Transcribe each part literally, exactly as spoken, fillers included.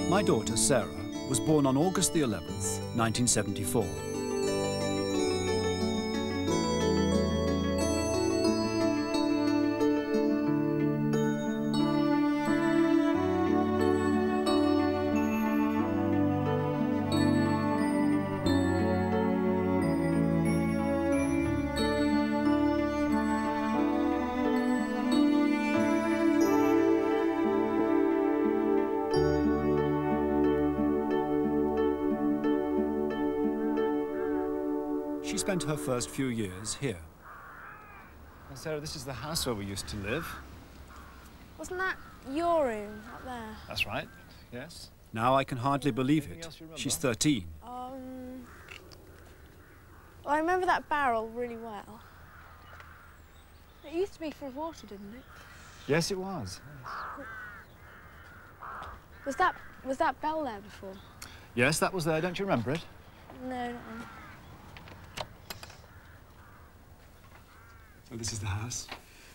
My daughter, Sarah, was born on August the eleventh, nineteen seventy-four. She spent her first few years here. Well, Sarah, this is the house where we used to live. Wasn't that your room up there? That's right, yes. Now I can hardly believe it. She's thirteen. Um, well, I remember that barrel really well. It used to be full of water, didn't it? Yes, it was. Yes. Was that, was that bell there before? Yes, that was there. Don't you remember it? No, not really. So this is the house.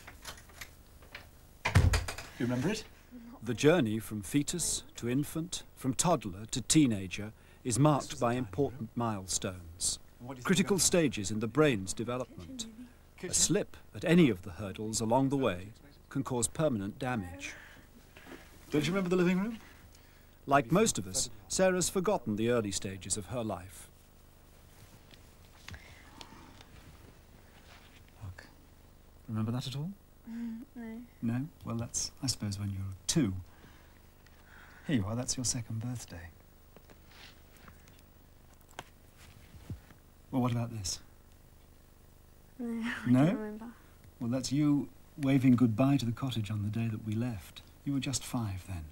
You remember it? The journey from fetus to infant, from toddler to teenager, is marked by important milestones, critical stages in the brain's development. A slip at any of the hurdles along the way can cause permanent damage. Don't you remember the living room? Like most of us, Sarah's forgotten the early stages of her life. Look, remember that at all? Mm, no. No? Well, that's, I suppose, when you were two. Here you are, that's your second birthday. Well, what about this? No, I No? don't remember. Well, that's you waving goodbye to the cottage on the day that we left. You were just five then.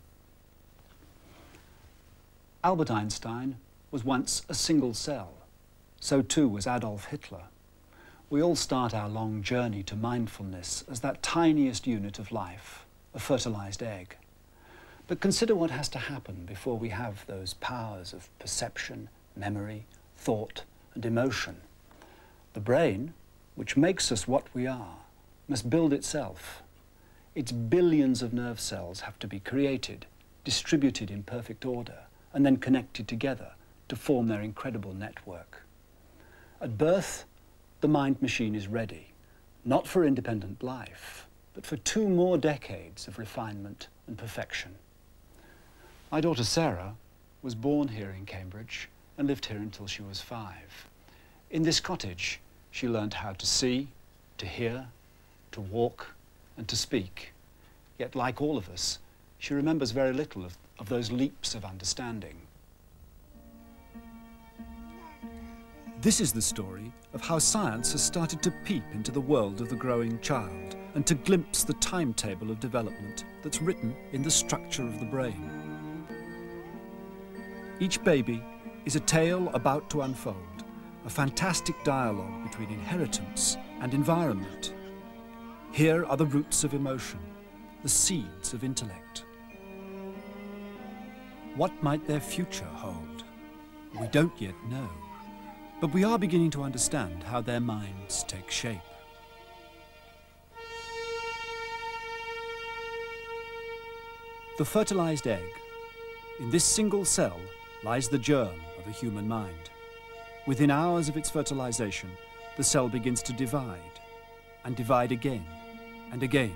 Albert Einstein was once a single cell. So too was Adolf Hitler. We all start our long journey to mindfulness as that tiniest unit of life, a fertilized egg. But consider what has to happen before we have those powers of perception, memory, thought, and emotion. The brain, which makes us what we are, must build itself. Its billions of nerve cells have to be created, distributed in perfect order, and then connected together to form their incredible network. At birth, the mind machine is ready, not for independent life, but for two more decades of refinement and perfection. My daughter Sarah was born here in Cambridge and lived here until she was five. In this cottage, she learned how to see, to hear, to walk, and to speak. Yet, like all of us, she remembers very little of, of those leaps of understanding. This is the story of how science has started to peep into the world of the growing child and to glimpse the timetable of development that's written in the structure of the brain. Each baby is a tale about to unfold, a fantastic dialogue between inheritance and environment. Here are the roots of emotion, the seeds of intellect. What might their future hold? We don't yet know, but we are beginning to understand how their minds take shape. The fertilized egg. In this single cell lies the germ of a human mind. Within hours of its fertilization, the cell begins to divide, and divide again, and again.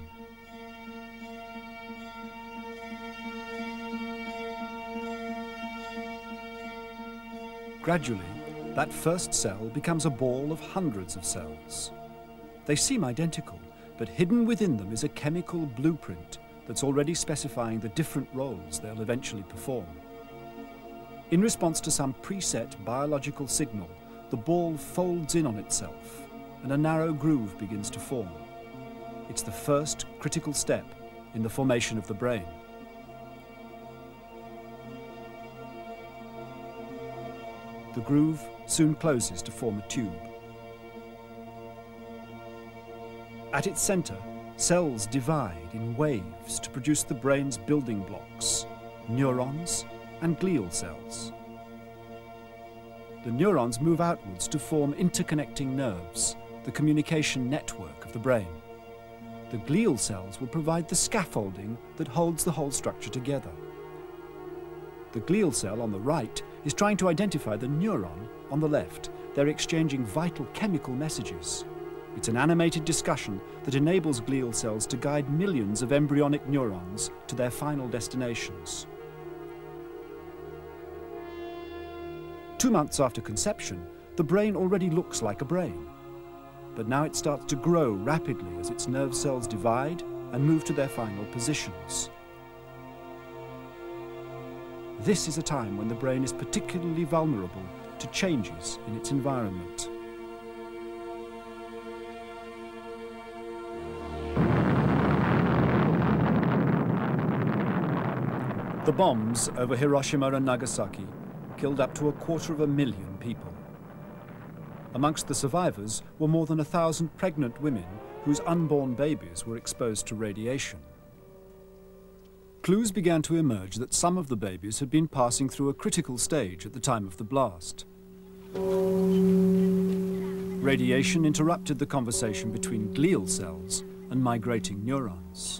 Gradually, that first cell becomes a ball of hundreds of cells. They seem identical, but hidden within them is a chemical blueprint that's already specifying the different roles they'll eventually perform. In response to some preset biological signal, the ball folds in on itself, and a narrow groove begins to form. It's the first critical step in the formation of the brain. The groove soon closes to form a tube. At its center, cells divide in waves to produce the brain's building blocks, neurons and glial cells. The neurons move outwards to form interconnecting nerves, the communication network of the brain. The glial cells will provide the scaffolding that holds the whole structure together. The glial cell on the right is trying to identify the neuron on the left. They're exchanging vital chemical messages. It's an animated discussion that enables glial cells to guide millions of embryonic neurons to their final destinations. Two months after conception, the brain already looks like a brain. But now it starts to grow rapidly as its nerve cells divide and move to their final positions. This is a time when the brain is particularly vulnerable to changes in its environment. The bombs over Hiroshima and Nagasaki killed up to a quarter of a million people. Amongst the survivors were more than a thousand pregnant women whose unborn babies were exposed to radiation. Clues began to emerge that some of the babies had been passing through a critical stage at the time of the blast. Radiation interrupted the conversation between glial cells and migrating neurons.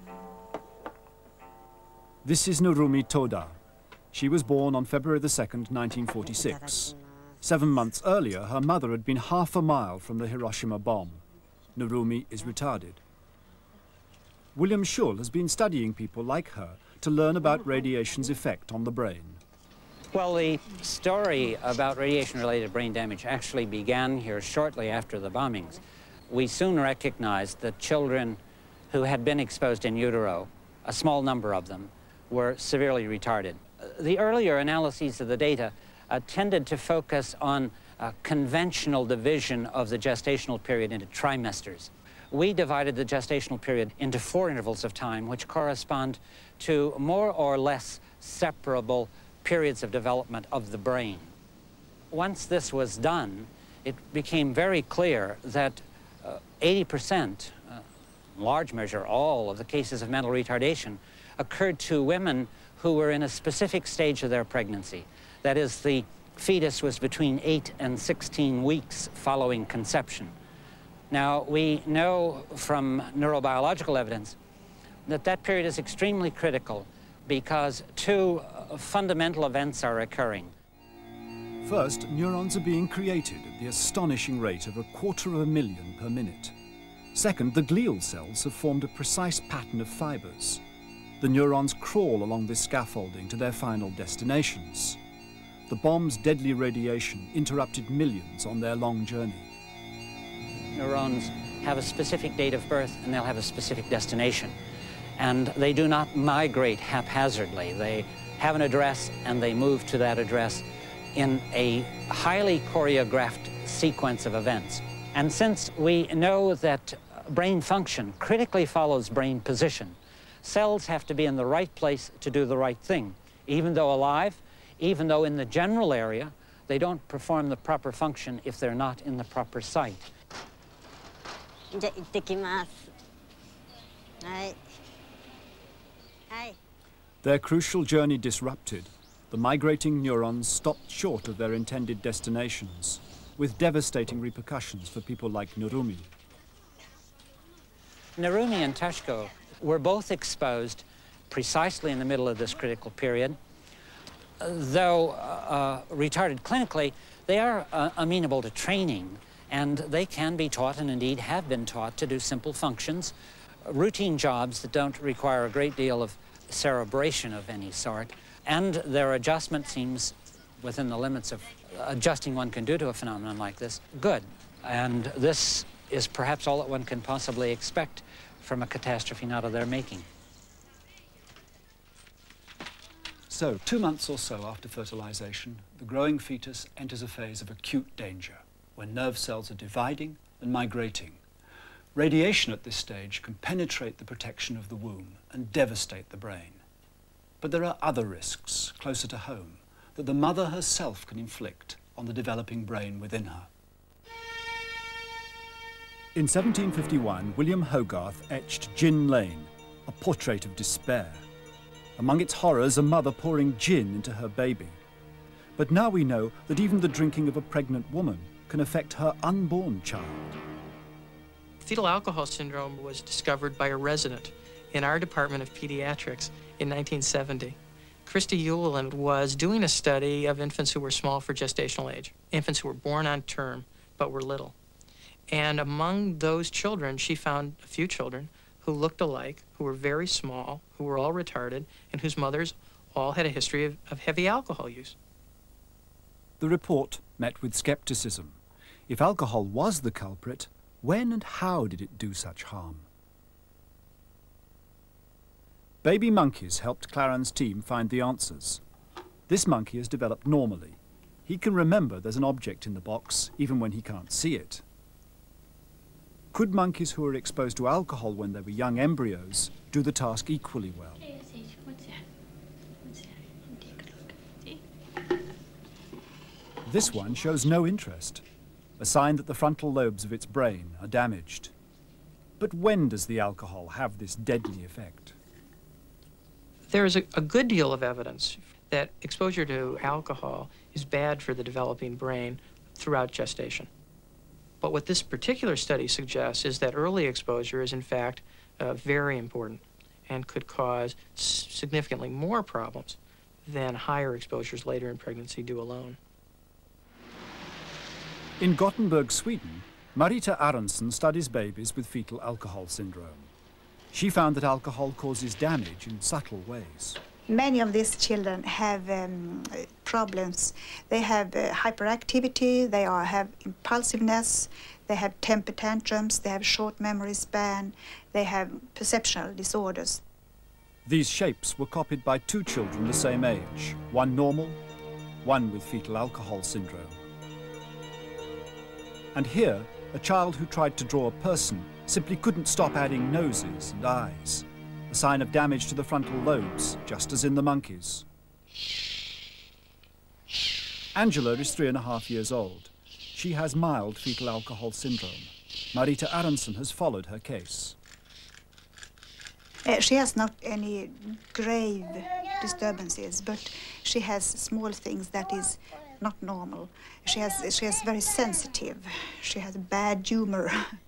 This is Narumi Toda. She was born on February the second, nineteen forty-six. Seven months earlier, her mother had been half a mile from the Hiroshima bomb. Narumi is retarded. William Schull has been studying people like her to learn about radiation's effect on the brain. Well, the story about radiation-related brain damage actually began here shortly after the bombings. We soon recognized that children who had been exposed in utero, a small number of them, were severely retarded. The earlier analyses of the data uh, tended to focus on uh, conventional division of the gestational period into trimesters. We divided the gestational period into four intervals of time, which correspond to more or less separable periods of development of the brain. Once this was done, it became very clear that eighty percent, uh, in large measure all of the cases of mental retardation, occurred to women who were in a specific stage of their pregnancy. That is, the fetus was between eight and sixteen weeks following conception. Now, we know from neurobiological evidence that that period is extremely critical because two uh, fundamental events are occurring. First, neurons are being created at the astonishing rate of a quarter of a million per minute. Second, the glial cells have formed a precise pattern of fibers. The neurons crawl along this scaffolding to their final destinations. The bomb's deadly radiation interrupted millions on their long journey. Neurons have a specific date of birth and they'll have a specific destination. And they do not migrate haphazardly. They have an address and they move to that address in a highly choreographed sequence of events. And since we know that brain function critically follows brain position, cells have to be in the right place to do the right thing. Even though alive, even though in the general area, they don't perform the proper function if they're not in the proper site. Their crucial journey disrupted, the migrating neurons stopped short of their intended destinations, with devastating repercussions for people like Narumi. Narumi and Tashko were both exposed precisely in the middle of this critical period. Though uh, retarded clinically, they are uh, amenable to training, and they can be taught, and indeed have been taught, to do simple functions, routine jobs that don't require a great deal of cerebration of any sort, and their adjustment seems within the limits of adjusting one can do to a phenomenon like this, good. And this is perhaps all that one can possibly expect from a catastrophe not of their making. So, two months or so after fertilization, the growing fetus enters a phase of acute danger, when nerve cells are dividing and migrating. Radiation at this stage can penetrate the protection of the womb and devastate the brain. But there are other risks, closer to home, that the mother herself can inflict on the developing brain within her. In seventeen fifty-one, William Hogarth etched Gin Lane, a portrait of despair. Among its horrors, a mother pouring gin into her baby. But now we know that even the drinking of a pregnant woman can affect her unborn child. Fetal alcohol syndrome was discovered by a resident in our department of pediatrics in nineteen seventy. Christy Ueland was doing a study of infants who were small for gestational age, infants who were born on term but were little. And among those children, she found a few children who looked alike, who were very small, who were all retarded, and whose mothers all had a history of, of heavy alcohol use. The report met with skepticism. If alcohol was the culprit, when and how did it do such harm? Baby monkeys helped Claren's team find the answers. This monkey has developed normally. He can remember there's an object in the box, even when he can't see it. Could monkeys who were exposed to alcohol when they were young embryos do the task equally well? This one shows no interest, a sign that the frontal lobes of its brain are damaged. But when does the alcohol have this deadly effect? There is a, a good deal of evidence that exposure to alcohol is bad for the developing brain throughout gestation. But what this particular study suggests is that early exposure is in fact uh, very important and could cause significantly more problems than higher exposures later in pregnancy do alone. In Gothenburg, Sweden, Marita Aronsson studies babies with fetal alcohol syndrome. She found that alcohol causes damage in subtle ways. Many of these children have um, problems. They have uh, hyperactivity, they are, have impulsiveness, they have temper tantrums, they have short memory span, they have perceptual disorders. These shapes were copied by two children the same age, one normal, one with fetal alcohol syndrome. And here, a child who tried to draw a person simply couldn't stop adding noses and eyes, a sign of damage to the frontal lobes, just as in the monkeys. Angela is three and a half years old. She has mild fetal alcohol syndrome. Marita Aronsson has followed her case. Uh, she has not any grave disturbances, but she has small things that is not normal. She has, she is very sensitive. She has bad humor.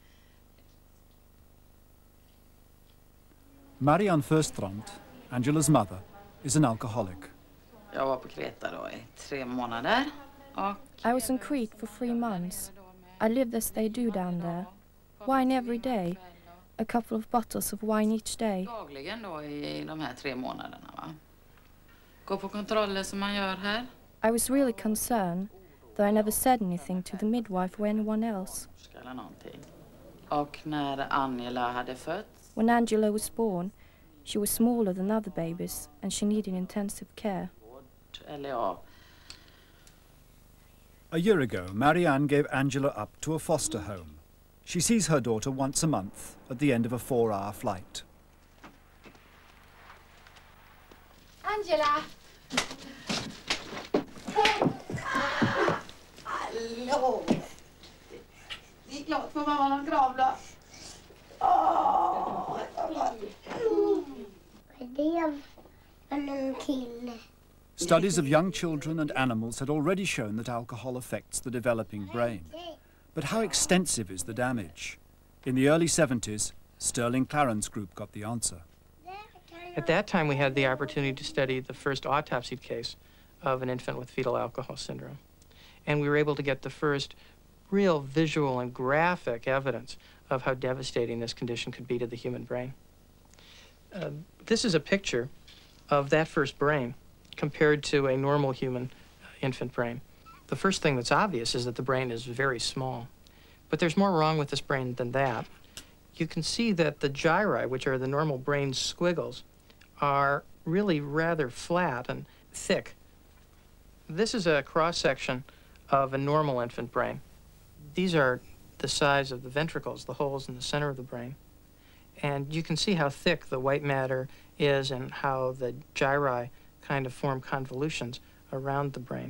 Marianne Förstrand, Angela's mother, is an alcoholic. Jag var på Kreta då i tre månader. Och I was on Crete for three months. I lived as they do down there. Wine every day. A couple of bottles of wine each day. dagligen då i de här tre månaderna, va? Gå på kontroller som man gör här. I was really concerned, though I never said anything to the midwife or anyone else. Eller någonting. Och när Angela hade fötts. When Angela was born, she was smaller than other babies and she needed intensive care. Eller ja. A year ago, Marianne gave Angela up to a foster home. She sees her daughter once a month at the end of a four-hour flight. Angela! Hallå! Det är klart för mamma någon grav då. Åh! Studies of young children and animals had already shown that alcohol affects the developing brain. But how extensive is the damage? In the early seventies, Sterling Claren's group got the answer. At that time, we had the opportunity to study the first autopsied case of an infant with fetal alcohol syndrome. And we were able to get the first real visual and graphic evidence of how devastating this condition could be to the human brain. Uh, this is a picture of that first brain compared to a normal human infant brain. The first thing that's obvious is that the brain is very small. But there's more wrong with this brain than that. You can see that the gyri, which are the normal brain squiggles, are really rather flat and thick. This is a cross-section of a normal infant brain. These are the size of the ventricles, the holes in the center of the brain. And you can see how thick the white matter is and how the gyri kind of form convolutions around the brain.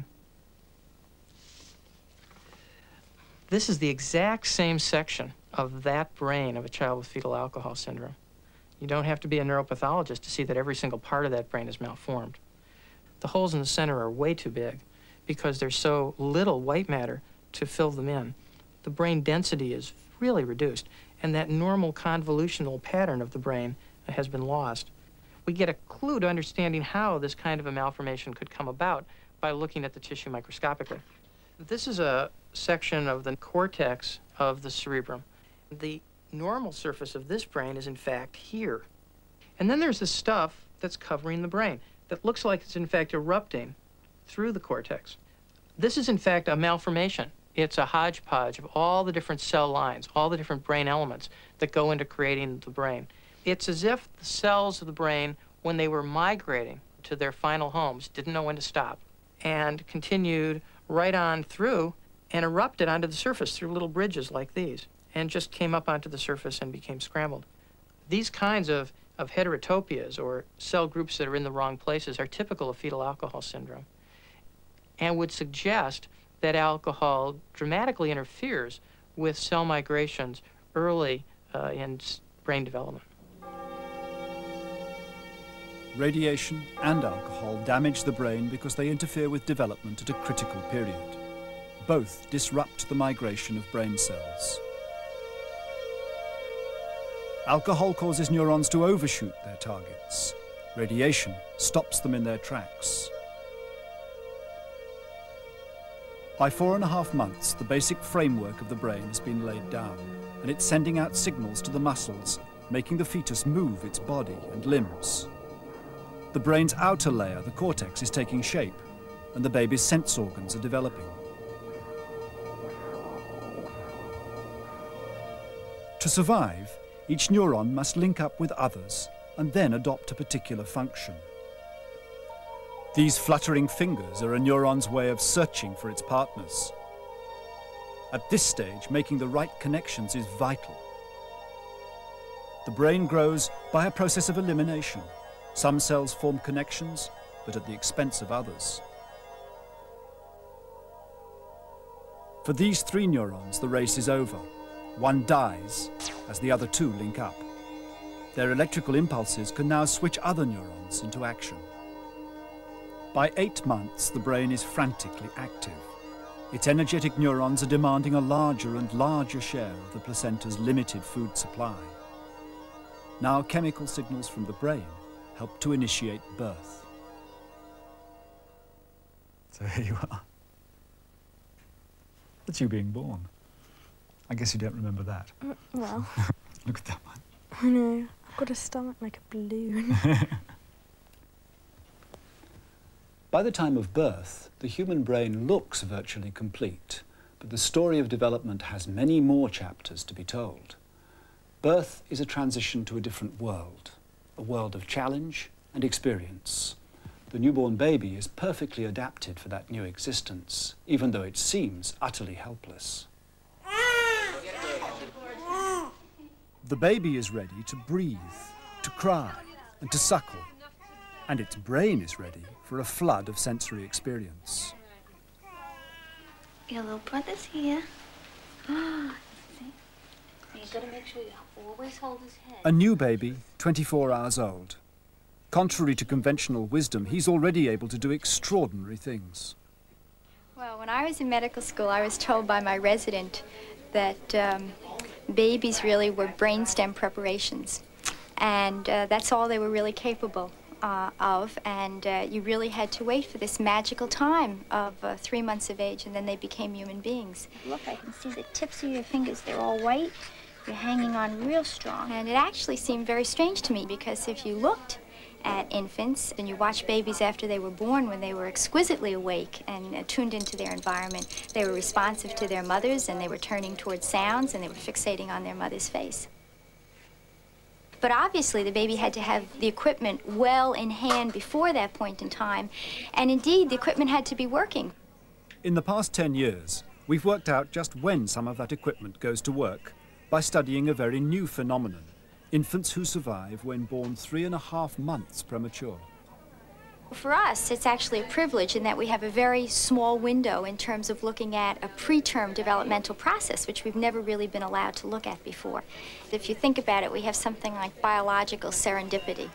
This is the exact same section of that brain of a child with fetal alcohol syndrome. You don't have to be a neuropathologist to see that every single part of that brain is malformed. The holes in the center are way too big because there's so little white matter to fill them in. The brain density is really reduced, and that normal convolutional pattern of the brain has been lost. we get a clue to understanding how this kind of a malformation could come about by looking at the tissue microscopically. This is a section of the cortex of the cerebrum. The normal surface of this brain is in fact here. And then there's the stuff that's covering the brain that looks like it's in fact erupting through the cortex. This is in fact a malformation. It's a hodgepodge of all the different cell lines, all the different brain elements that go into creating the brain. It's as if the cells of the brain, when they were migrating to their final homes, didn't know when to stop and continued right on through and erupted onto the surface through little bridges like these and just came up onto the surface and became scrambled. These kinds of, of heterotopias, or cell groups that are in the wrong places, are typical of fetal alcohol syndrome and would suggest that alcohol dramatically interferes with cell migrations early uh, in brain development. Radiation and alcohol damage the brain because they interfere with development at a critical period. Both disrupt the migration of brain cells. Alcohol causes neurons to overshoot their targets. Radiation stops them in their tracks. By four and a half months, the basic framework of the brain has been laid down, and it's sending out signals to the muscles, making the fetus move its body and limbs. The brain's outer layer, the cortex, is taking shape, and the baby's sense organs are developing. To survive, each neuron must link up with others and then adopt a particular function. These fluttering fingers are a neuron's way of searching for its partners. At this stage, making the right connections is vital. The brain grows by a process of elimination. Some cells form connections, but at the expense of others. For these three neurons, the race is over. One dies as the other two link up. Their electrical impulses can now switch other neurons into action. By eight months, the brain is frantically active. Its energetic neurons are demanding a larger and larger share of the placenta's limited food supply. Now chemical signals from the brain help to initiate birth. So here you are. That's you being born. I guess you don't remember that. Uh, well. Look at that one. I know. I've got a stomach like a balloon. By the time of birth, the human brain looks virtually complete, but the story of development has many more chapters to be told. Birth is a transition to a different world, a world of challenge and experience. The newborn baby is perfectly adapted for that new existence, even though it seems utterly helpless. The baby is ready to breathe, to cry, and to suckle, and its brain is ready for a flood of sensory experience. Your little brother's here. Ah, see? You gotta make sure you always hold his head. A new baby, twenty-four hours old. Contrary to conventional wisdom, he's already able to do extraordinary things. Well, when I was in medical school, I was told by my resident that um, babies really were brainstem preparations. And uh, that's all they were really capable uh, of. And uh, you really had to wait for this magical time of uh, three months of age, and then they became human beings. Look, I can see the tips of your fingers. They're all white. You're hanging on real strong. And it actually seemed very strange to me, because if you looked at infants and you watched babies after they were born, when they were exquisitely awake and uh, tuned into their environment, they were responsive to their mothers, and they were turning towards sounds, and they were fixating on their mother's face. But obviously the baby had to have the equipment well in hand before that point in time, and indeed the equipment had to be working. In the past ten years, we've worked out just when some of that equipment goes to work by studying a very new phenomenon: infants who survive when born three and a half months premature. For us, it's actually a privilege in that we have a very small window in terms of looking at a preterm developmental process, which we've never really been allowed to look at before. If you think about it, we have something like biological serendipity.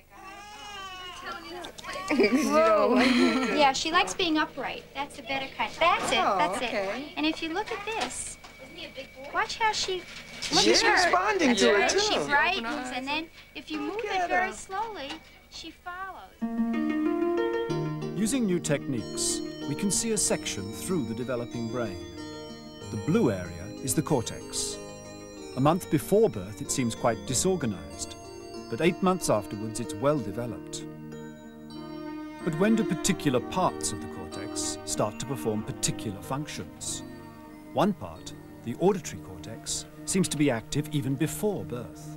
Whoa. Yeah, she likes being upright. That's a better kind. That's it, Oh, that's okay. it. And if you look at this, watch how she... Look She's at her. responding That's to it, right. too. She brightens, and then if you move it very slowly, She follows. Using new techniques, we can see a section through the developing brain. The blue area is the cortex. A month before birth, it seems quite disorganized, but eight months afterwards, it's well developed. But when do particular parts of the cortex start to perform particular functions? One part, the auditory cortex, seems to be active even before birth.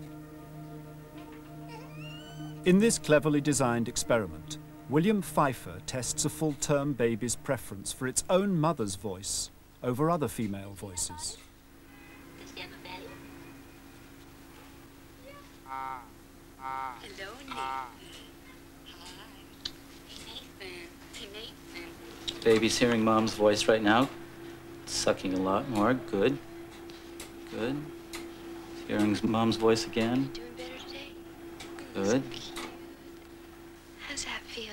In this cleverly designed experiment, William Pfeiffer tests a full-term baby's preference for its own mother's voice over other female voices. Does he have a belly? Hello, Nathan. Hi. Nathan. Nathan. Baby's hearing mom's voice right now. Sucking a lot more. Good. Good. Hearing mom's voice again. Doing better today? Good. How does that feel?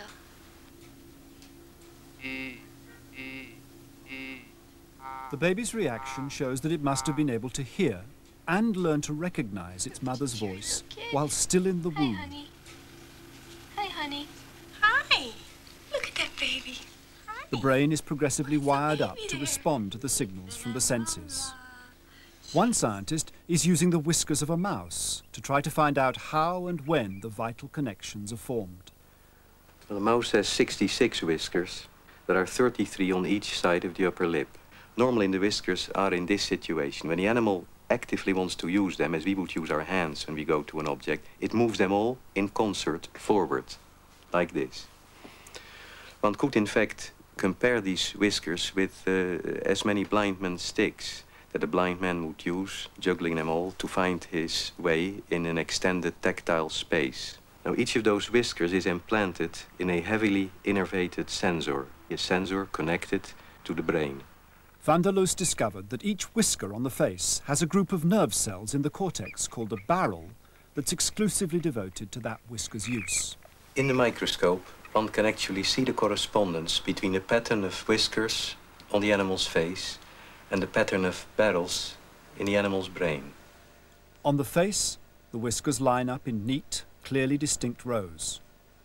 The baby's reaction shows that it must have been able to hear and learn to recognize its mother's voice while still in the womb. Hi, honey. Hi, honey. Hi. Look at that baby. Hi. The brain is progressively wired up to respond to the signals from the senses. One scientist is using the whiskers of a mouse to try to find out how and when the vital connections are formed. Well, a mouse has sixty-six whiskers. There are thirty-three on each side of the upper lip. Normally the whiskers are in this situation. When the animal actively wants to use them, as we would use our hands when we go to an object, it moves them all in concert forward, like this. One could in fact compare these whiskers with uh, as many blind man's sticks that a blind man would use, juggling them all, to find his way in an extended tactile space. Now, each of those whiskers is implanted in a heavily innervated sensor, a sensor connected to the brain. Van der Loos discovered that each whisker on the face has a group of nerve cells in the cortex called a barrel that's exclusively devoted to that whisker's use. In the microscope, one can actually see the correspondence between the pattern of whiskers on the animal's face and the pattern of barrels in the animal's brain. On the face, the whiskers line up in neat, clearly distinct rows.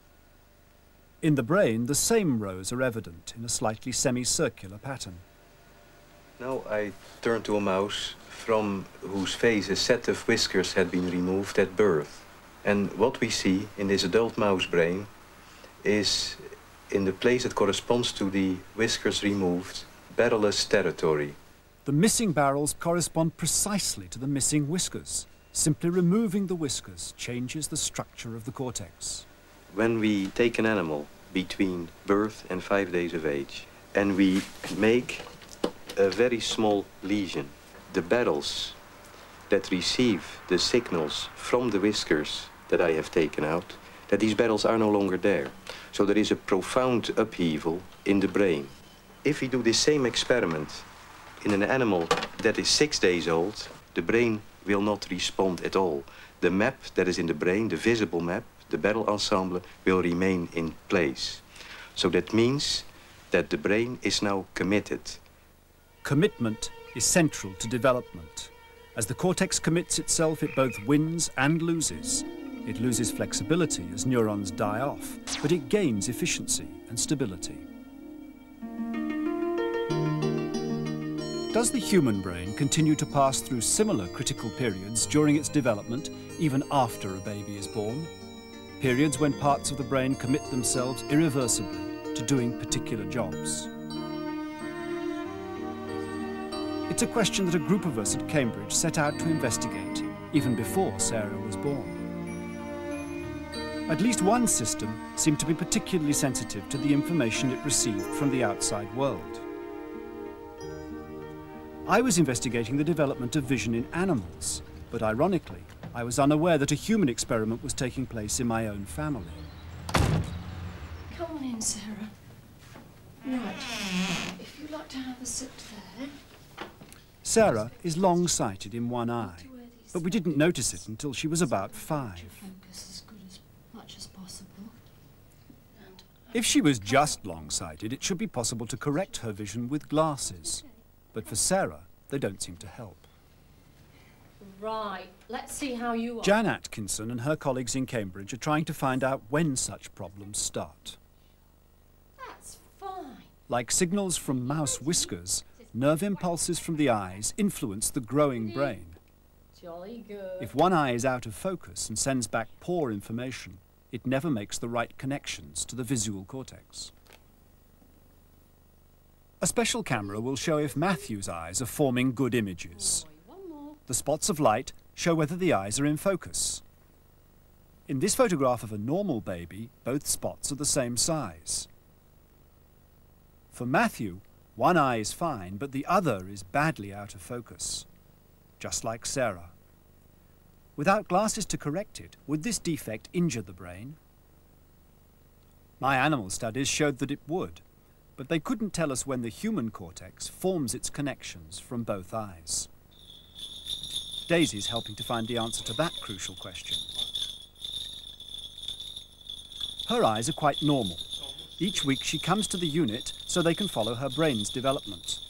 In the brain, the same rows are evident in a slightly semicircular pattern. Now I turn to a mouse from whose face a set of whiskers had been removed at birth. And what we see in this adult mouse brain is, in the place that corresponds to the whiskers removed, barrelless territory. The missing barrels correspond precisely to the missing whiskers. Simply removing the whiskers changes the structure of the cortex. When we take an animal between birth and five days of age, and we make a very small lesion, the barrels that receive the signals from the whiskers that I have taken out, that these barrels are no longer there. So there is a profound upheaval in the brain. If we do the same experiment in an animal that is six days old, the brain will not respond at all. The map that is in the brain, the visible map, the barrel ensemble, will remain in place. So that means that the brain is now committed. Commitment is central to development. As the cortex commits itself, it both wins and loses. It loses flexibility as neurons die off, but it gains efficiency and stability. Does the human brain continue to pass through similar critical periods during its development, even after a baby is born? Periods when parts of the brain commit themselves irreversibly to doing particular jobs. It's a question that a group of us at Cambridge set out to investigate, even before Sarah was born. At least one system seemed to be particularly sensitive to the information it received from the outside world. I was investigating the development of vision in animals, but ironically, I was unaware that a human experiment was taking place in my own family. Come on in, Sarah. Right. If you'd like to have a sit there. Sarah is long-sighted in one eye, but we didn't notice it until she was about five. Focus as good as much as possible. If she was just long-sighted, it should be possible to correct her vision with glasses. But for Sarah, they don't seem to help. Right, let's see how you are. Jan Atkinson and her colleagues in Cambridge are trying to find out when such problems start. That's fine. Like signals from mouse whiskers, nerve impulses from the eyes influence the growing brain. Jolly good. If one eye is out of focus and sends back poor information, it never makes the right connections to the visual cortex. A special camera will show if Matthew's eyes are forming good images. The spots of light show whether the eyes are in focus. In this photograph of a normal baby, both spots are the same size. For Matthew, one eye is fine, but the other is badly out of focus, just like Sarah. Without glasses to correct it, would this defect injure the brain? My animal studies showed that it would, but they couldn't tell us when the human cortex forms its connections from both eyes. Daisy's helping to find the answer to that crucial question. Her eyes are quite normal. Each week she comes to the unit so they can follow her brain's development.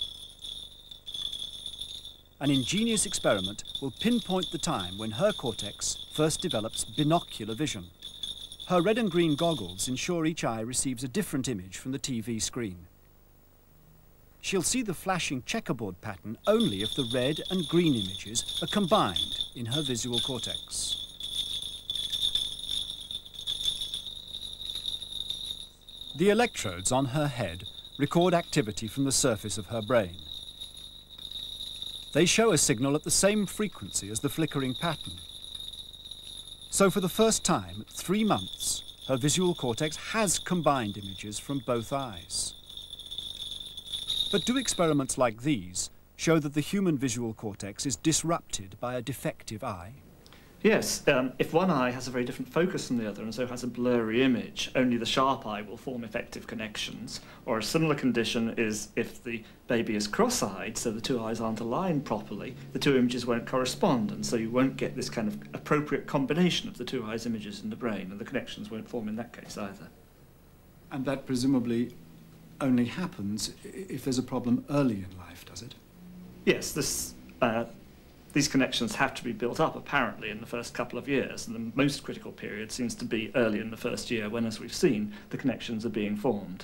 An ingenious experiment will pinpoint the time when her cortex first develops binocular vision. Her red and green goggles ensure each eye receives a different image from the T V screen. She'll see the flashing checkerboard pattern only if the red and green images are combined in her visual cortex. The electrodes on her head record activity from the surface of her brain. They show a signal at the same frequency as the flickering pattern. So for the first time, at three months, her visual cortex has combined images from both eyes. But do experiments like these show that the human visual cortex is disrupted by a defective eye? Yes, um, if one eye has a very different focus from the other and so has a blurry image, only the sharp eye will form effective connections. Or a similar condition is if the baby is cross-eyed, so the two eyes aren't aligned properly, the two images won't correspond, and so you won't get this kind of appropriate combination of the two eyes' images in the brain, and the connections won't form in that case either. And that presumably only happens if there's a problem early in life, does it? Yes, this, uh, these connections have to be built up, apparently, in the first couple of years, and the most critical period seems to be early in the first year, when, as we've seen, the connections are being formed.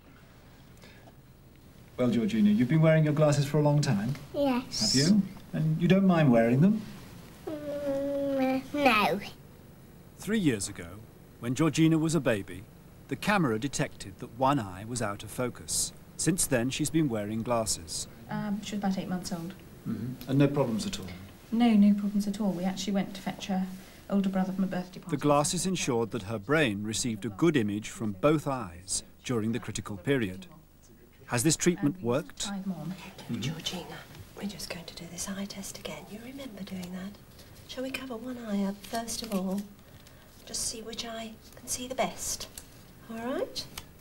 Well, Georgina, you've been wearing your glasses for a long time? Yes. Have you? And you don't mind wearing them? Mm, no. Three years ago, when Georgina was a baby, the camera detected that one eye was out of focus. Since then, she's been wearing glasses. Um, she was about eight months old. Mm-hmm. And no problems at all? No, no problems at all. We actually went to fetch her older brother from a birthday party. The glasses ensured that her brain received a good image from both eyes during the critical period. Has this treatment worked? Mm-hmm. Georgina, we're just going to do this eye test again. You remember doing that? Shall we cover one eye up first of all? Just see which eye can see the best. All right?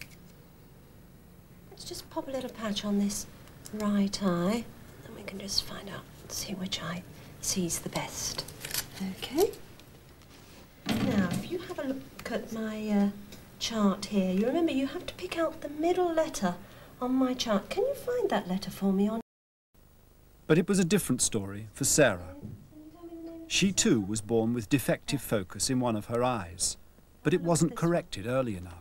Let's just pop a little patch on this right eye, and we can just find out, see which eye sees the best. Okay? Now, if you have a look at my uh, chart here, you remember you have to pick out the middle letter on my chart. Can you find that letter for me on? But it was a different story for Sarah. She too was born with defective focus in one of her eyes, but it wasn't corrected early enough.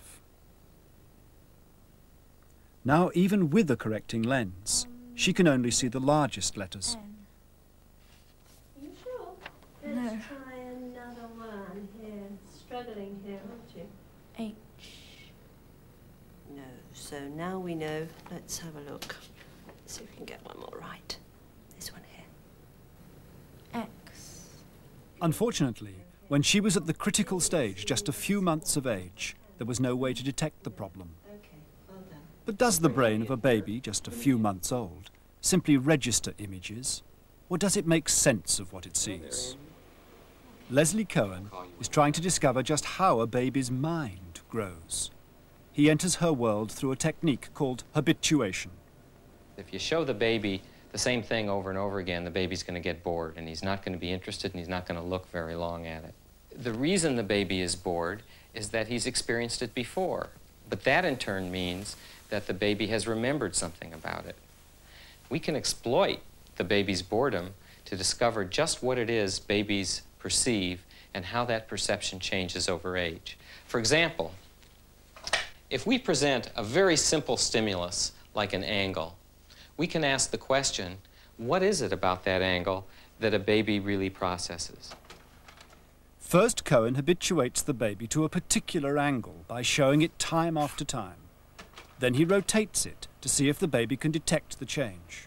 Now, even with a correcting lens, she can only see the largest letters. Are you sure? Let's no. try another one here. Struggling here, aren't you? H. No. So now we know. Let's have a look. See if we can get one more right. This one here. X. Unfortunately, when she was at the critical stage, just a few months of age, there was no way to detect the problem. But does the brain of a baby, just a few months old, simply register images, or does it make sense of what it sees? Leslie Cohen is trying to discover just how a baby's mind grows. He enters her world through a technique called habituation. If you show the baby the same thing over and over again, the baby's going to get bored, and he's not going to be interested, and he's not going to look very long at it. The reason the baby is bored is that he's experienced it before, but that in turn means that the baby has remembered something about it. We can exploit the baby's boredom to discover just what it is babies perceive and how that perception changes over age. For example, if we present a very simple stimulus like an angle, we can ask the question, what is it about that angle that a baby really processes? First, Cohen habituates the baby to a particular angle by showing it time after time. Then he rotates it to see if the baby can detect the change.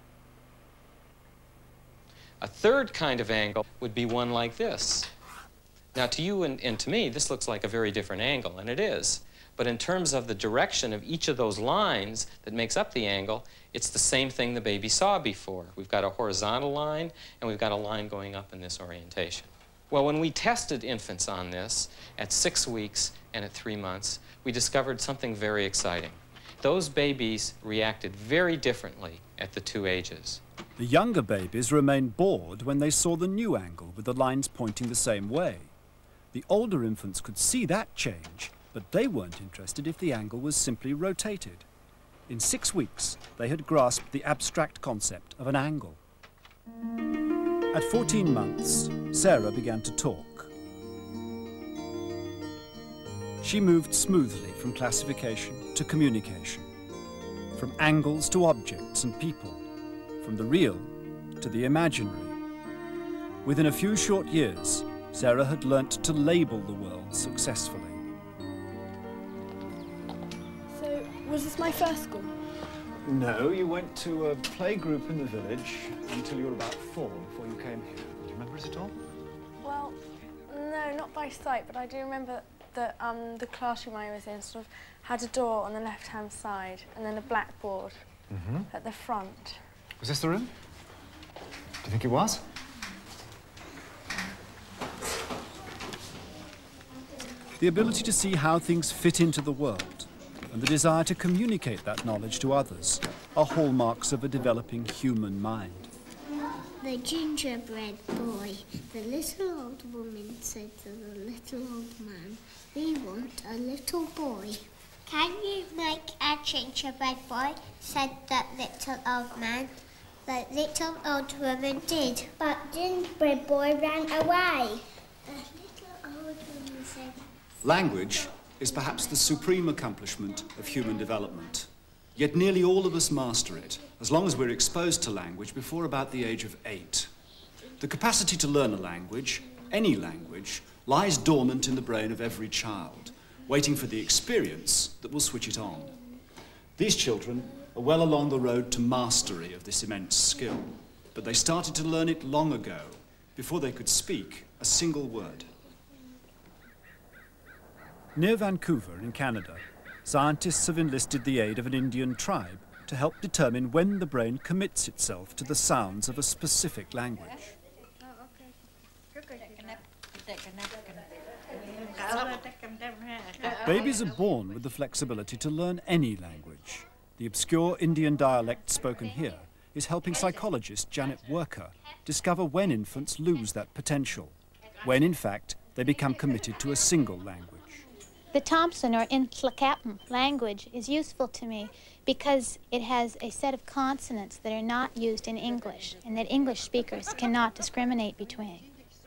A third kind of angle would be one like this. Now, to you and, and to me, this looks like a very different angle, and it is. But in terms of the direction of each of those lines that makes up the angle, it's the same thing the baby saw before. We've got a horizontal line, and we've got a line going up in this orientation. Well, when we tested infants on this at six weeks and at three months, we discovered something very exciting. Those babies reacted very differently at the two ages. The younger babies remained bored when they saw the new angle with the lines pointing the same way. The older infants could see that change, but they weren't interested if the angle was simply rotated. In six weeks, they had grasped the abstract concept of an angle. At fourteen months, Sarah began to talk. She moved smoothly from classification to communication, from angles to objects and people, from the real to the imaginary. Within a few short years, Sarah had learnt to label the world successfully. So, was this my first school? No, you went to a play group in the village until you were about four before you came here. Do you remember it at all? Well, no, not by sight, but I do remember that um, the classroom I was in sort of had a door on the left-hand side and then a blackboard mm-hmm. at the front. Was this the room? Do you think it was? The ability to see how things fit into the world and the desire to communicate that knowledge to others are hallmarks of a developing human mind. The gingerbread boy. The little old woman said to the little old man, "We want a little boy." "Can you make a gingerbread boy?" said that little old man. The little old woman did, but gingerbread boy ran away. The little old woman said, Language is perhaps the supreme accomplishment of human development. Yet nearly all of us master it, as long as we're exposed to language before about the age of eight. The capacity to learn a language, any language, lies dormant in the brain of every child, waiting for the experience that will switch it on. These children are well along the road to mastery of this immense skill, but they started to learn it long ago, before they could speak a single word. Near Vancouver, in Canada, scientists have enlisted the aid of an Indian tribe to help determine when the brain commits itself to the sounds of a specific language. Babies are born with the flexibility to learn any language. The obscure Indian dialect spoken here is helping psychologist Janet Worker discover when infants lose that potential, when in fact they become committed to a single language. The Thompson or Intlakapan language is useful to me because it has a set of consonants that are not used in English and that English speakers cannot discriminate between.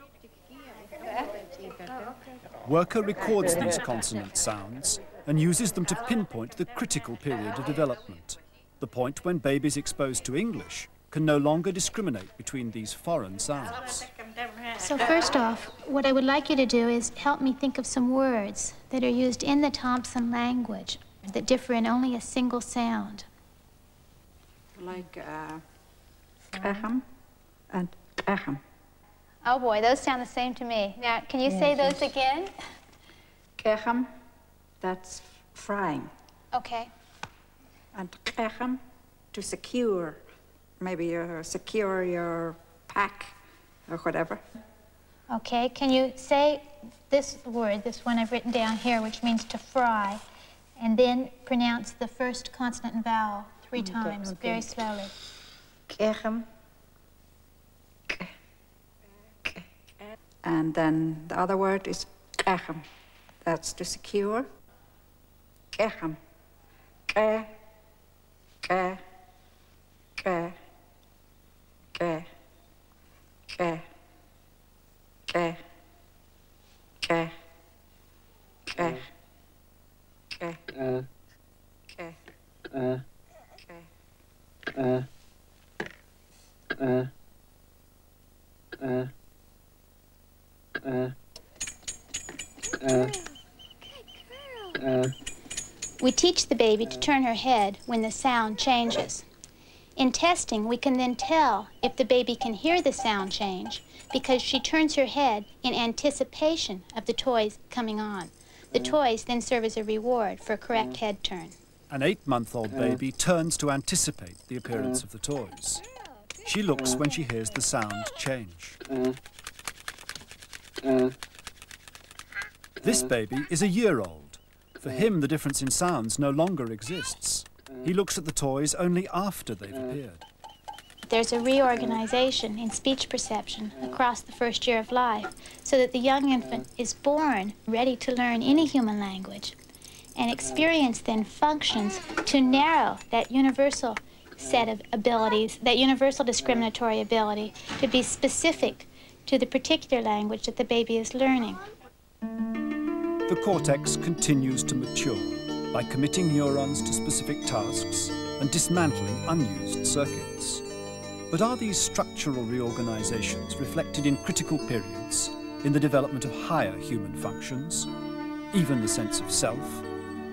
Worker records these consonant sounds and uses them to pinpoint the critical period of development, the point when babies exposed to English can no longer discriminate between these foreign sounds. So first off, what I would like you to do is help me think of some words that are used in the Thompson language that differ in only a single sound. Like uh, k'echem and k'echem. Oh boy, those sound the same to me. Now, can you Yes, say those yes. again? K'echem, that's frying. Okay. And k'echem, to secure. Maybe you secure your pack or whatever. Okay, can you say this word, this one I've written down here, which means to fry, and then pronounce the first consonant and vowel three Okay, times, okay. very slowly. K'echem. K- k- And then the other word is k'echem. That's to secure. K'echem. K, k, k, k, uh, uh, uh, uh, uh, uh, uh. We teach the baby to turn her head when the sound changes. In testing, we can then tell if the baby can hear the sound change because she turns her head in anticipation of the toys coming on. The toys then serve as a reward for a correct head turn. An eight-month-old baby turns to anticipate the appearance of the toys. She looks when she hears the sound change. This baby is a year old. For him, the difference in sounds no longer exists. He looks at the toys only after they've appeared. There's a reorganization in speech perception across the first year of life so that the young infant is born ready to learn any human language. And experience then functions to narrow that universal set of abilities, that universal discriminatory ability to be specific to the particular language that the baby is learning. The cortex continues to mature by committing neurons to specific tasks and dismantling unused circuits. But are these structural reorganizations reflected in critical periods in the development of higher human functions, even the sense of self?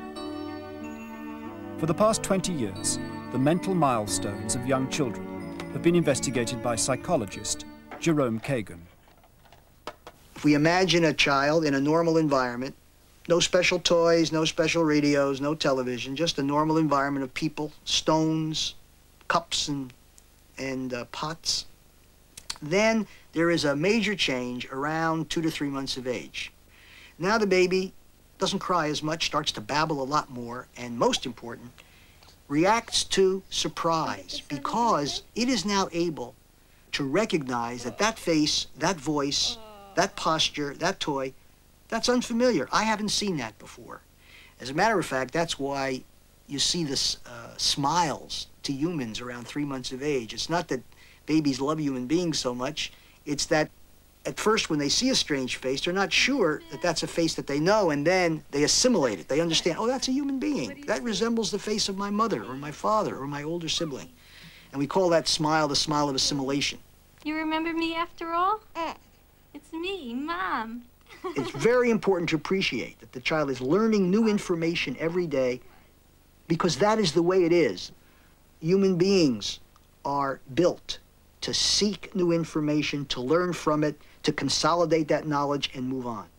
For the past twenty years, the mental milestones of young children have been investigated by psychologist Jerome Kagan. If we imagine a child in a normal environment, no special toys, no special radios, no television, just a normal environment of people, stones, cups and, and uh, pots, then there is a major change around two to three months of age. Now the baby doesn't cry as much, starts to babble a lot more, and most important, reacts to surprise because it is now able to recognize that that face, that voice, that posture, that toy, that's unfamiliar. I haven't seen that before. As a matter of fact, that's why you see this uh, smiles to humans around three months of age. It's not that babies love human beings so much, it's that at first when they see a strange face, they're not sure that that's a face that they know, and then they assimilate it. They understand, oh, that's a human being. That resembles the face of my mother or my father or my older sibling. And we call that smile the smile of assimilation. You remember me after all? It's me, Mom. It's very important to appreciate that the child is learning new information every day because that is the way it is. Human beings are built to seek new information, to learn from it, to consolidate that knowledge and move on.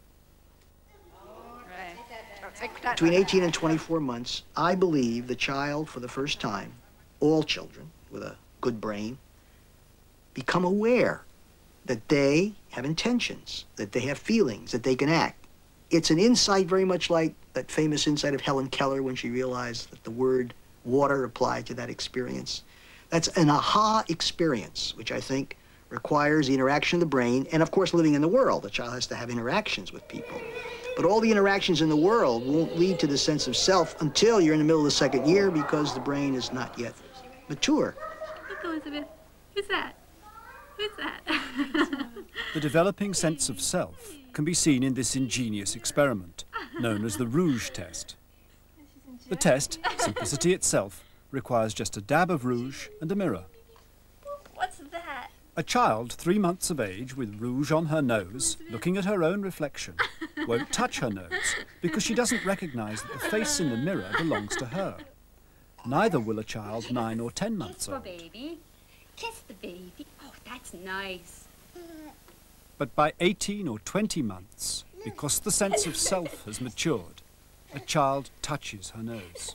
Between eighteen and twenty-four months, I believe the child, for the first time, all children with a good brain, become aware that they have intentions, that they have feelings, that they can act. It's an insight very much like that famous insight of Helen Keller when she realized that the word water applied to that experience. That's an aha experience, which I think requires the interaction of the brain, and of course living in the world. The child has to have interactions with people. But all the interactions in the world won't lead to the sense of self until you're in the middle of the second year because the brain is not yet mature. Look, Elizabeth. Who's that? Who's that? The developing sense of self can be seen in this ingenious experiment, known as the rouge test. The test, simplicity itself, requires just a dab of rouge and a mirror. What's that? A child three months of age with rouge on her nose, looking at her own reflection, won't touch her nose because she doesn't recognize that the face in the mirror belongs to her. Neither will a child nine or ten months old. Baby. Kiss the baby. Oh, that's nice. But by eighteen or twenty months, because the sense of self has matured, a child touches her nose.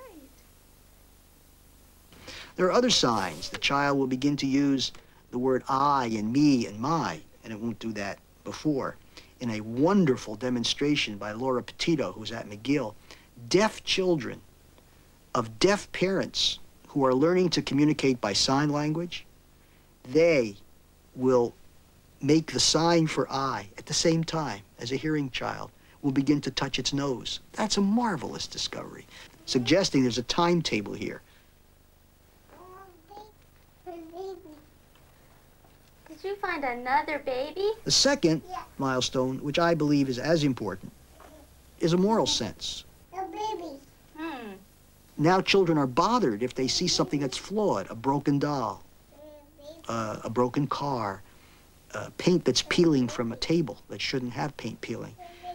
There are other signs. The child will begin to use the word I and me and my, and it won't do that before. In a wonderful demonstration by Laura Petito, who's at McGill, deaf children of deaf parents who are learning to communicate by sign language, they will make the sign for I at the same time as a hearing child will begin to touch its nose. That's a marvelous discovery, suggesting there's a timetable here. Did you find another baby? The second milestone, which I believe is as important, is a moral sense. Hmm. Now children are bothered if they see something that's flawed, a broken doll, uh, a broken car, uh, paint that's peeling from a table that shouldn't have paint peeling.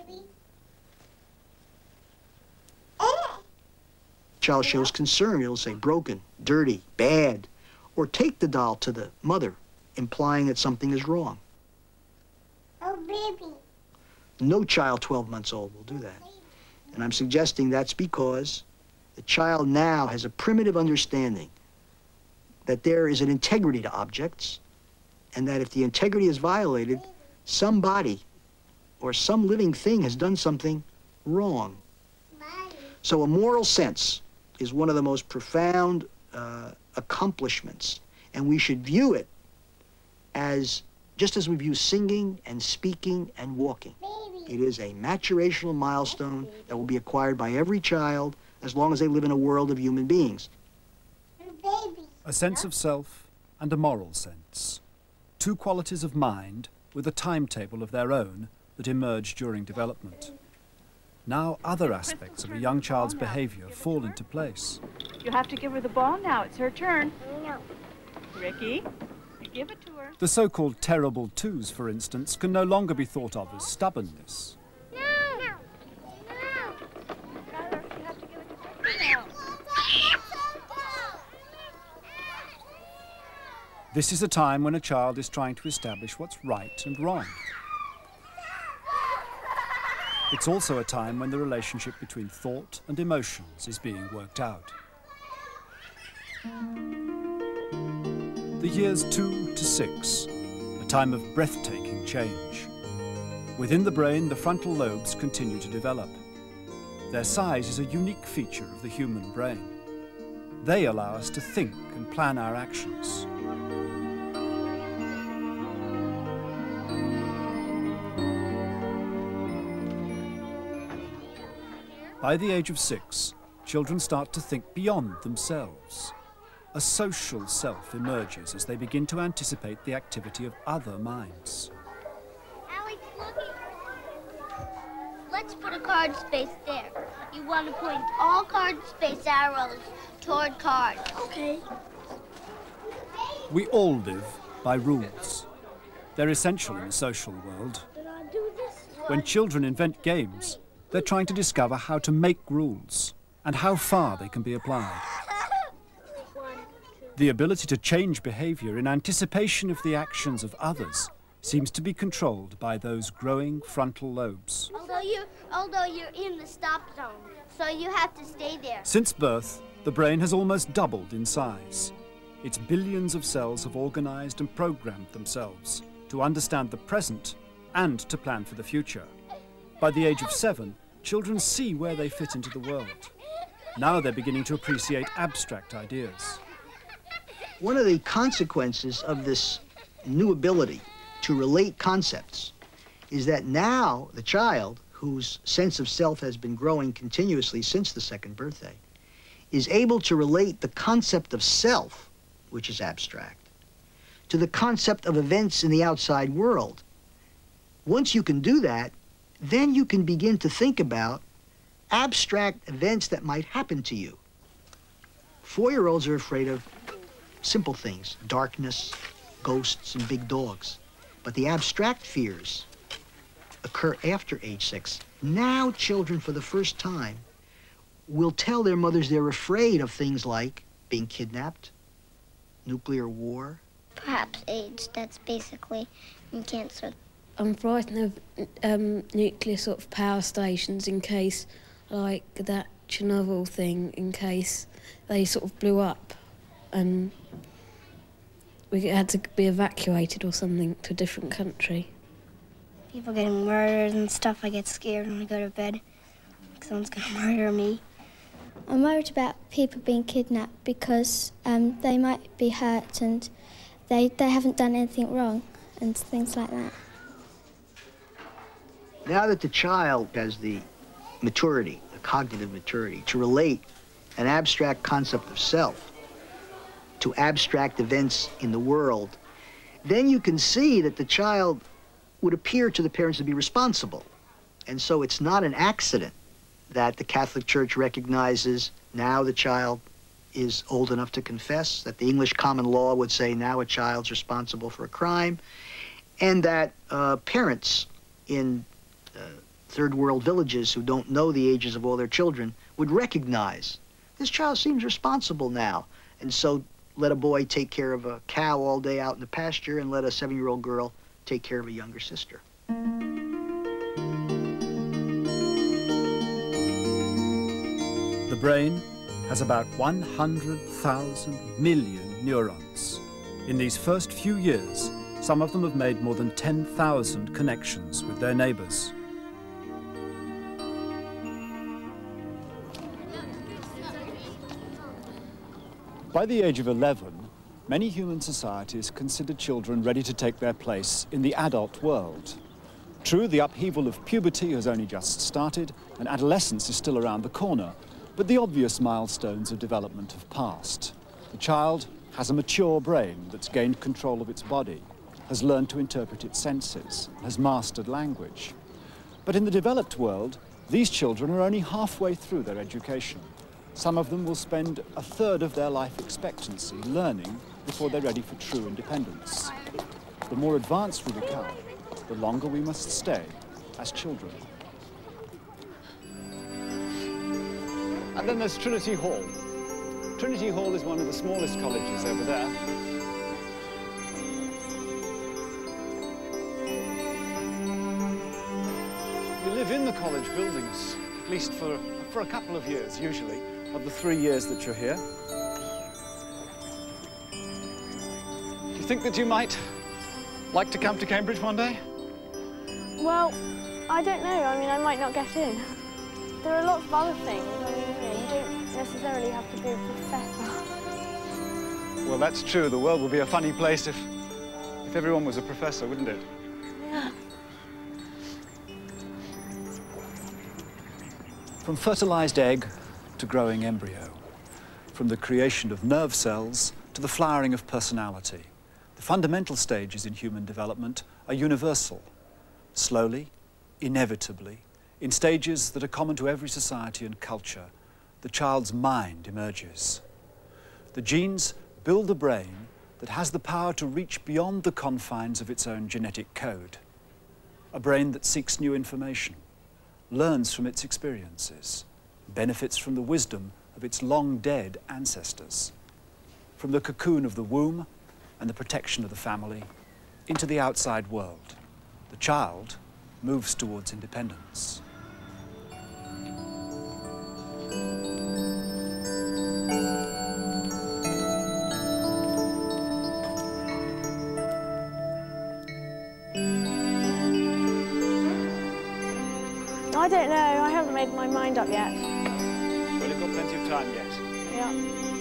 Child shows concern, it'll say broken, dirty, bad, or take the doll to the mother, implying that something is wrong. Oh, baby. No child twelve months old will do that. And I'm suggesting that's because the child now has a primitive understanding that there is an integrity to objects, and that if the integrity is violated, somebody or some living thing has done something wrong. So a moral sense is one of the most profound uh, accomplishments, and we should view it as just as we view singing and speaking and walking. It is a maturational milestone that will be acquired by every child as long as they live in a world of human beings. A sense of self and a moral sense. Two qualities of mind with a timetable of their own that emerge during development. Now other aspects of a young child's behavior fall into place. You have to give her the ball now. It's her turn. Ricky, you give it to her. The so-called terrible twos, for instance, can no longer be thought of as stubbornness. No, no, no. Tyler, you have to give it to Ricky now. This is a time when a child is trying to establish what's right and wrong. It's also a time when the relationship between thought and emotions is being worked out. The years two to six, a time of breathtaking change. Within the brain, the frontal lobes continue to develop. Their size is a unique feature of the human brain. They allow us to think and plan our actions. By the age of six, children start to think beyond themselves. A social self emerges as they begin to anticipate the activity of other minds. Alex, look. Let's put a card space there. You want to point all card space arrows toward cards. Okay. We all live by rules. They're essential in the social world. When children invent games, they're trying to discover how to make rules and how far they can be applied. The ability to change behavior in anticipation of the actions of others seems to be controlled by those growing frontal lobes. Although you're, although you're in the stop zone, so you have to stay there. Since birth, the brain has almost doubled in size. Its billions of cells have organized and programmed themselves to understand the present and to plan for the future. By the age of seven, children see where they fit into the world. Now they're beginning to appreciate abstract ideas. One of the consequences of this new ability to relate concepts is that now the child, whose sense of self has been growing continuously since the second birthday, is able to relate the concept of self, which is abstract, to the concept of events in the outside world. Once you can do that, then you can begin to think about abstract events that might happen to you. Four-year-olds are afraid of simple things, darkness, ghosts, and big dogs. But the abstract fears occur after age six. Now children, for the first time, will tell their mothers they're afraid of things like being kidnapped, nuclear war. Perhaps AIDS, that's basically in cancer. I'm frightened of um, nuclear sort of power stations in case, like that Chernobyl thing, in case they sort of blew up and we had to be evacuated or something to a different country. People getting murdered and stuff, I get scared when I go to bed. Someone's gonna murder me. I'm worried about people being kidnapped because um, they might be hurt and they, they haven't done anything wrong and things like that. Now that the child has the maturity, the cognitive maturity, to relate an abstract concept of self to abstract events in the world, then you can see that the child would appear to the parents to be responsible. And so it's not an accident that the Catholic Church recognizes now the child is old enough to confess, that the English common law would say now a child's responsible for a crime, and that uh, parents in uh, third world villages who don't know the ages of all their children would recognize this child seems responsible now, and so let a boy take care of a cow all day out in the pasture and let a seven-year-old girl take care of a younger sister. The brain has about one hundred thousand million neurons. In these first few years, some of them have made more than ten thousand connections with their neighbors. By the age of eleven, many human societies consider children ready to take their place in the adult world. True, the upheaval of puberty has only just started, and adolescence is still around the corner, but the obvious milestones of development have passed. The child has a mature brain that's gained control of its body, has learned to interpret its senses, has mastered language. But in the developed world, these children are only halfway through their education. Some of them will spend a third of their life expectancy learning before they're ready for true independence. The more advanced we become, the longer we must stay as children. And then there's Trinity Hall. Trinity Hall is one of the smallest colleges over there. We live in the college buildings, at least for, for a couple of years, usually, of the three years that you're here. Do you think that you might like to come to Cambridge one day? Well, I don't know. I mean, I might not get in. There are lots of other things. I mean, you know, you don't necessarily have to be a professor. Well, that's true. The world would be a funny place if, if everyone was a professor, wouldn't it? Yeah. From fertilized egg to growing embryo, from the creation of nerve cells to the flowering of personality, the fundamental stages in human development are universal. Slowly, inevitably, in stages that are common to every society and culture, the child's mind emerges. The genes build a brain that has the power to reach beyond the confines of its own genetic code. A brain that seeks new information, learns from its experiences, benefits from the wisdom of its long-dead ancestors. From the cocoon of the womb and the protection of the family into the outside world, the child moves towards independence. I don't know. I haven't made my mind up yet. Well, you've got plenty of time yet. Yeah.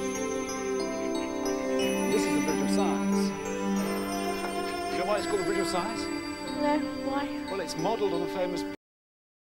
This is the Bridge of Sighs. Do you know why it's called the Bridge of Sighs? No, why? Well, it's modelled on a famous